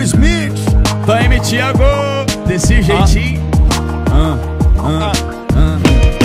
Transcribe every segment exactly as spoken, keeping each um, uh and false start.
Gary Smith, vai me Thiago, desse jeitinho. Ah, ah, ah.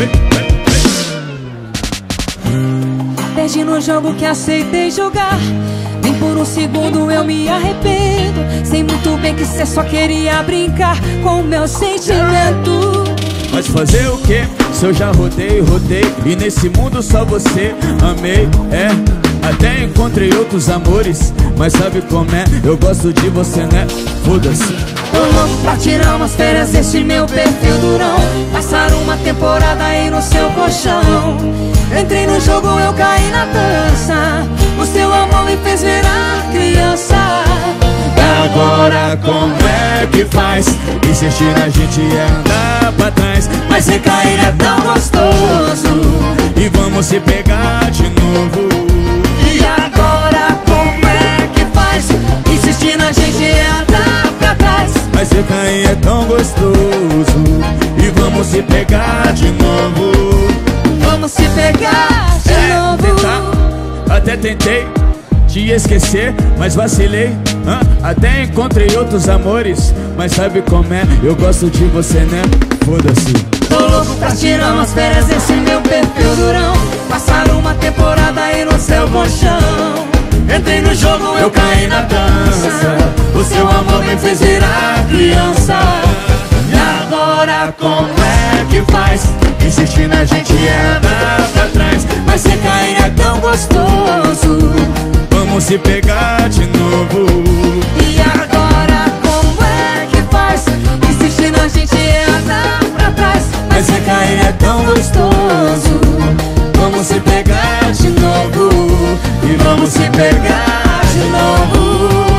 Perdi no jogo que aceitei jogar. Nem por um segundo eu me arrependo. Sei muito bem que cê só queria brincar com o meu sentimento. Mas fazer o que? Se eu já rodei, rodei, e nesse mundo só você amei, é. Até encontrei outros amores, mas sabe como é? Eu gosto de você, né? Foda-se. Tô louco pra tirar umas férias desse meu perfil durão. Passar uma temporada aí no seu colchão. Entrei no jogo, eu caí na dança. O seu amor me fez virar criança. Agora como é que faz? Insistir na gente é andar pra trás. Mas se cair é tão gostoso. E vamos se pegar de novo. E agora como é que faz? Insistir na gente é andar pra trás. Mas se cair é tão gostoso. E vamos se pegar de novo. Vamos se pegar de é, novo. Tentar, até tentei te esquecer, mas vacilei. Hã? Até encontrei outros amores, mas sabe como é? Eu gosto de você, né? Foda-se. Tô louco pra tirar umas férias desse meu perfil durão. Passar uma temporada aí no seu colchão. Entrei no jogo, eu caí na dança. O seu amor me fez virar criança. E agora como é que faz? Insistir na gente é andar pra trás. Mas se cair é tão gostoso. Vamos se pegar de novo. E agora como é que faz? Insistir na gente é andar pra trás. Mas se cair é tão gostoso. Vamos se pegar de novo. E vamos se pegar de novo.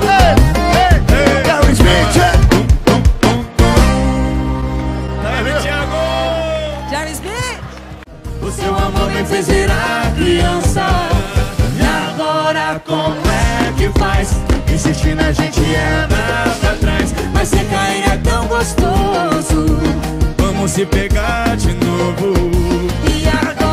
Gary Smith. Gary Smith. O seu amor me fez virar criança. E agora como é que faz? Insistir na gente é andar pra trás. Mas se cair é tão gostoso. Vamos se pegar de novo. E agora